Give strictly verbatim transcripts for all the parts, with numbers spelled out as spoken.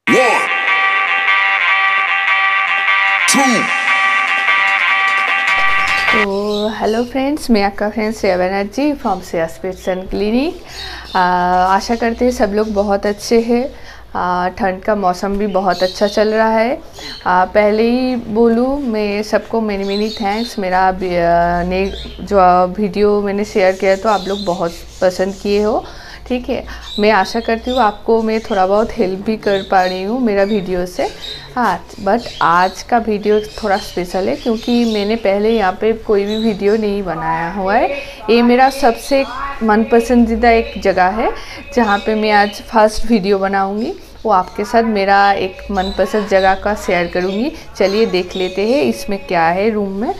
One, two. तो hello friends, मैं आपका friend Shreya Banerjee from Shreya pets and clinic. आशा करते हैं सब लोग बहुत अच्छे हैं। ठंड का मौसम भी बहुत अच्छा चल रहा है। आ, पहले ही बोलूँ मैं सबको मेनी मेनी थैंक्स। मेरा ने जो वीडियो मैंने शेयर किया तो आप लोग बहुत पसंद किए हो। ठीक है, मैं आशा करती हूँ आपको मैं थोड़ा बहुत हेल्प भी कर पा रही हूँ मेरा वीडियो से। हाँ, बट आज का वीडियो थोड़ा स्पेशल है क्योंकि मैंने पहले यहाँ पे कोई भी वीडियो नहीं बनाया हुआ है। ये मेरा सबसे मन पसंदीदा एक जगह है जहाँ पे मैं आज फर्स्ट वीडियो बनाऊँगी। वो आपके साथ मेरा एक मनपसंद जगह का शेयर करूँगी। चलिए देख लेते हैं इसमें क्या है रूम में।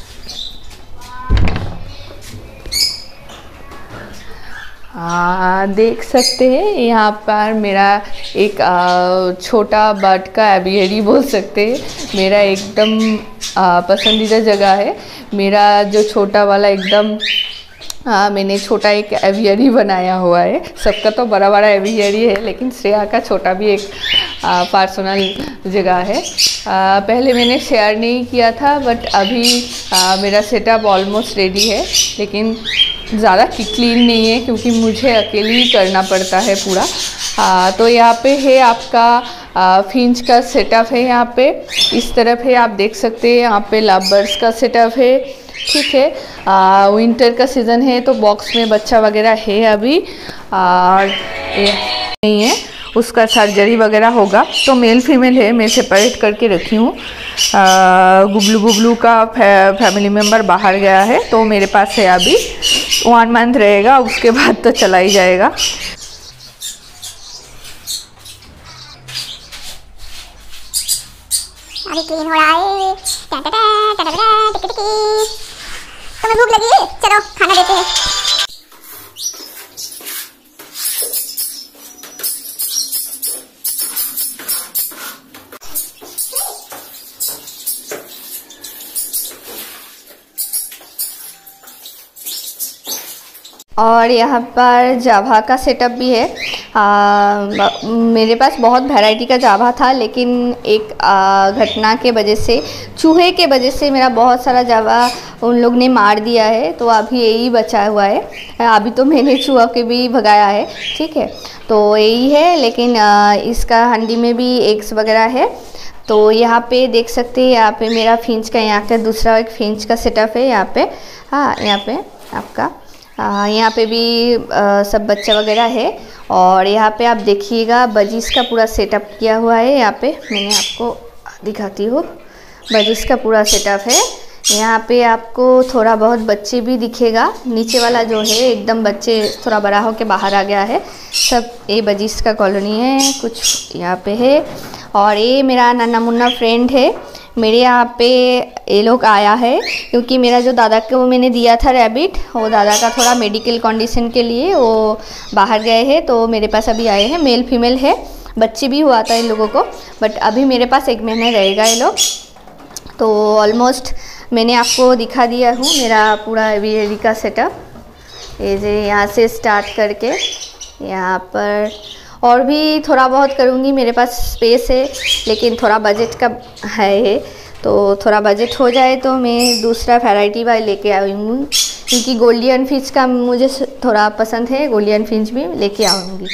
आ, देख सकते हैं यहाँ पर मेरा एक छोटा बर्ड का एवियरी बोल सकते हैं। मेरा एकदम पसंदीदा जगह है। मेरा जो छोटा वाला एकदम हाँ, मैंने छोटा एक एवियरी बनाया हुआ है। सबका तो बड़ा बड़ा एवियरी है, लेकिन श्रेया का छोटा भी एक पर्सनल जगह है। आ, पहले मैंने शेयर नहीं किया था, बट अभी आ, मेरा सेटअप ऑलमोस्ट रेडी है, लेकिन ज़्यादा क्लीन नहीं है क्योंकि मुझे अकेले ही करना पड़ता है पूरा। आ, तो यहाँ पे है आपका आ, फिंच का सेटअप है। यहाँ पे इस तरफ है, आप देख सकते हैं। यहाँ पे लव बर्ड्स का सेटअप है। ठीक है, आ, विंटर का सीज़न है तो बॉक्स में बच्चा वगैरह है अभी और नहीं है, उसका सर्जरी वगैरह होगा। तो मेल फीमेल है, मैं सेपरेट करके रखी हूँ। गुबलू गुबलू का फै, फैमिली मेम्बर बाहर गया है तो मेरे पास है अभी। वन मंथ रहेगा, उसके बाद तो चला ही जाएगा। अभी क्लीन हो रहा है। तुम्हें भूख लगी है? चलो खाना देते हैं। और यहाँ पर जावा का सेटअप भी है। आ, मेरे पास बहुत वैरायटी का जावा था, लेकिन एक आ, घटना के वजह से, चूहे के वजह से मेरा बहुत सारा जावा उन लोग ने मार दिया है। तो अभी यही बचा हुआ है। अभी तो मैंने चूहा के भी भगाया है। ठीक है, तो यही है, लेकिन आ, इसका हंडी में भी एग्स वगैरह है। तो यहाँ पे देख सकते हैं, यहाँ पे मेरा फिंच का, यहाँ का दूसरा एक फिंच का सेटअप है। यहाँ पे हाँ, यहाँ पे आपका यहाँ पे भी आ, सब बच्चा वगैरह है। और यहाँ पे आप देखिएगा बजिस का पूरा सेटअप किया हुआ है। यहाँ पे मैंने आपको दिखाती हूँ, बजिस का पूरा सेटअप है। यहाँ पे आपको थोड़ा बहुत बच्चे भी दिखेगा। नीचे वाला जो है एकदम बच्चे थोड़ा बड़ा हो के बाहर आ गया है। सब ये बजिस का कॉलोनी है, कुछ यहाँ पे है। और ये मेरा नन्ना मुन्ना फ्रेंड है। मेरे यहाँ पे ये लोग आया है क्योंकि मेरा जो दादा को मैंने दिया था रैबिट, वो दादा का थोड़ा मेडिकल कंडीशन के लिए वो बाहर गए हैं, तो मेरे पास अभी आए हैं। मेल फीमेल है, बच्चे भी हुआ था इन लोगों को, बट अभी मेरे पास एक महीने रहेगा ये लोग। तो ऑलमोस्ट मैंने आपको दिखा दिया हूँ मेरा पूरा एवियरी का सेटअप। ये जो यहाँ से स्टार्ट करके यहाँ पर और भी थोड़ा बहुत करूँगी। मेरे पास स्पेस है, लेकिन थोड़ा बजट का है, तो थोड़ा बजट हो जाए तो मैं दूसरा वैरायटी वाला लेके आऊँगी, क्योंकि गोल्डन फिश का मुझे थोड़ा पसंद है। गोल्डन फिश भी लेके आऊँगी।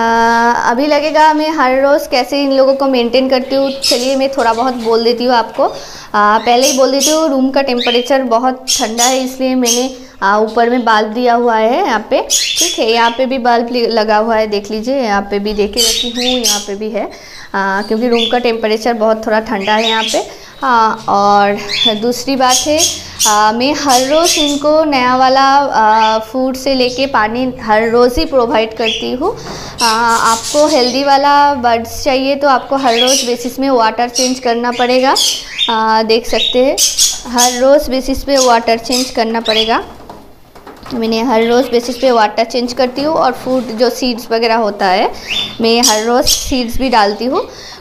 अभी लगेगा मैं हर रोज़ कैसे इन लोगों को मेंटेन करती हूँ। चलिए मैं थोड़ा बहुत बोल देती हूँ आपको। आ, पहले ही बोल देती हूँ, रूम का टेम्परेचर बहुत ठंडा है, इसलिए मैंने ऊपर में बल्ब दिया हुआ है यहाँ पे। ठीक है, यहाँ पे भी बल्ब लगा हुआ है, देख लीजिए। यहाँ पे भी देखे रखी हूँ, यहाँ पे भी है, आ, क्योंकि रूम का टेम्परेचर बहुत थोड़ा ठंडा है यहाँ पे। हाँ, और दूसरी बात है, आ, मैं हर रोज़ इनको नया वाला फूड से लेके पानी हर रोज़ ही प्रोवाइड करती हूँ। आपको हेल्दी वाला बर्ड्स चाहिए तो आपको हर रोज़ बेसिस में वाटर चेंज करना पड़ेगा। आ, देख सकते हैं, हर रोज़ बेसिस पे वाटर चेंज करना पड़ेगा। मैंने हर रोज़ बेसिस पे वाटर चेंज करती हूँ। और फूड जो सीड्स वगैरह होता है, मैं हर रोज़ सीड्स भी डालती हूँ।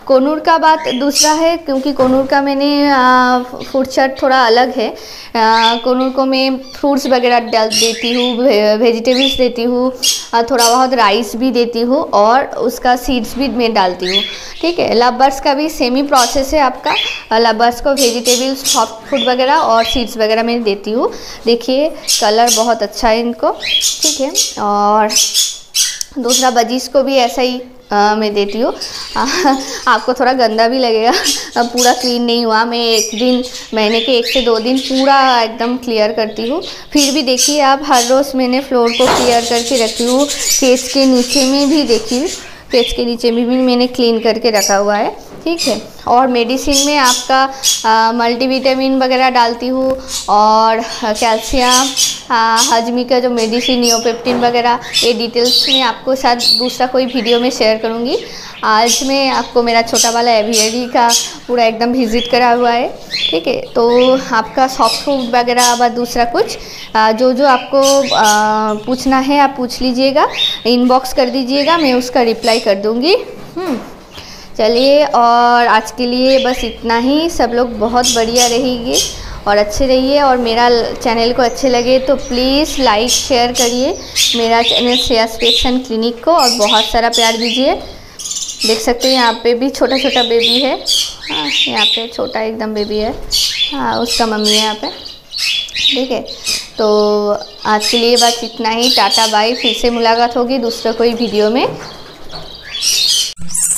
कोनूर का बात दूसरा है, क्योंकि कोनूर का मैंने फूड चार्ट थोड़ा अलग है। आ, कोनूर को मैं फ्रूट्स वगैरह डाल देती हूँ, वे, वेजिटेबल्स देती हूँ, थोड़ा बहुत राइस भी देती हूँ और उसका सीड्स भी मैं डालती हूँ। ठीक है, लवर्स का भी सेम ही प्रोसेस है आपका। लवर्स को वेजिटेबल्स, सॉफ्ट फूड वगैरह और सीड्स वगैरह मैं देती हूँ। देखिए कलर बहुत अच्छा है इनको। ठीक है, और दूसरा बजीज को भी ऐसा ही आ, मैं देती हूँ। आपको थोड़ा गंदा भी लगेगा, पूरा क्लीन नहीं हुआ। मैं एक दिन, महीने के एक से दो दिन पूरा एकदम क्लियर करती हूँ। फिर भी देखिए आप, हर रोज़ मैंने फ्लोर को क्लियर करके रखी हूँ। केस के नीचे में भी देखिए, केस के नीचे में भी मैंने क्लीन करके रखा हुआ है। ठीक है, और मेडिसिन में आपका मल्टीविटामिन वगैरह डालती हूँ और कैल्शियम, हजमी का जो मेडिसिन, नियोपेप्टिन वगैरह, ये डिटेल्स में आपको शायद दूसरा कोई वीडियो में शेयर करूँगी। आज मैं आपको मेरा छोटा वाला एवियरी का पूरा एकदम विजिट करा हुआ है। ठीक है, तो आपका सॉफ्ट फूड वगैरह व दूसरा कुछ जो जो आपको पूछना है आप पूछ लीजिएगा, इनबॉक्स कर दीजिएगा, मैं उसका रिप्लाई कर दूँगी। चलिए, और आज के लिए बस इतना ही। सब लोग बहुत बढ़िया रहिए और अच्छे रहिए, और मेरा चैनल को अच्छे लगे तो प्लीज़ लाइक शेयर करिए मेरा चैनल श्रेया स्पेक्शन क्लिनिक को, और बहुत सारा प्यार दीजिए। देख सकते हैं यहाँ पे भी छोटा छोटा बेबी है। हाँ, यहाँ पे छोटा एकदम बेबी है। हाँ, उसका मम्मी है यहाँ पे। ठीक है, तो आज के लिए बस इतना ही। टाटा बाय, फिर से मुलाकात होगी दूसरा कोई वीडियो में।